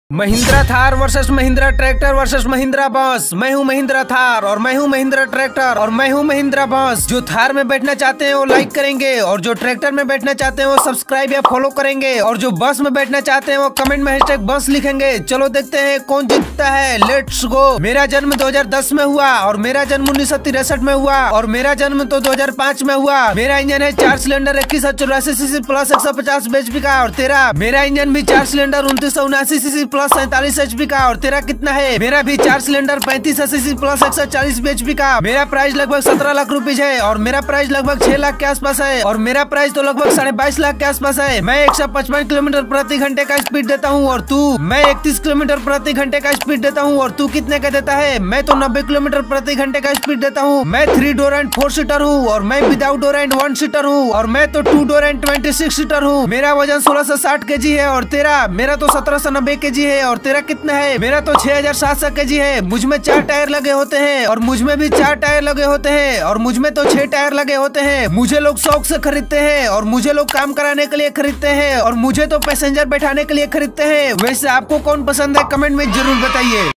Mahindra Thar versus Mahindra tractor versus Mahindra bus. मैं हूं महिंद्रा थार और मैं हूं महिंद्रा ट्रैक्टर और मैं हूं महिंद्रा बस। जो थार में बैठना चाहते हैं वो लाइक करेंगे और जो ट्रैक्टर में बैठना चाहते हैं वो सब्सक्राइब या फॉलो करेंगे और जो बस में बैठना चाहते हैं वो कमेंट में हैशटैग बस लिखेंगे। चलो देखते हैं कौन जीतता है। Let's go. मेरा जन्म 2010 में हुआ और मेरा जन्म 1963 में हुआ और मेरा जन्म तो 2005 में हुआ। मेरा इंजन है 4 सिलेंडर 2184 सीसी प्लस 150 bhp का और तेरा मेरा इंजन भी 4 सिलेंडर 2979 सीसी प्लस 47 HP का और तेरा कितना है? मेरा भी 4 सिलेंडर 3580 सीसी प्लस 140 bhp का। मेरा प्राइस लगभग 17 लाख रुपीज है और मेरा प्राइस लगभग 6 लाख के आसपास है और मेरा प्राइस तो लगभग 22.5 लाख के आसपास है। मैं 155 किलोमीटर प्रति घंटे का स्पीड देता हूँ और तू? मैं 31 किलोमीटर प्रति घंटे का स्पीड देता हूँ और तू कितने का देता है? मैं तो 90 किलोमीटर प्रति घंटे का स्पीड देता हूँ। मैं 3 डोर एंड 4 सीटर हूँ और मैं विदाउट डोर एंड 1 सीटर हूँ और मैं तो 2 डोर एंड 26 सीटर हूँ। मेरा वजन 1660 kg है और तेरा? मेरा तो 1790 kg है और तेरा कितना है? मेरा तो 6700 kg है। मुझ में 4 टायर लगे होते हैं और मुझ में भी 4 टायर लगे होते हैं और मुझ में तो 6 टायर लगे होते हैं। मुझे लोग शौक से खरीदते हैं और मुझे लोग काम कराने के लिए खरीदते हैं और मुझे तो पैसेंजर बैठाने के लिए खरीदते हैं। वैसे आपको कौन पसंद है कमेंट में जरूर बताइए।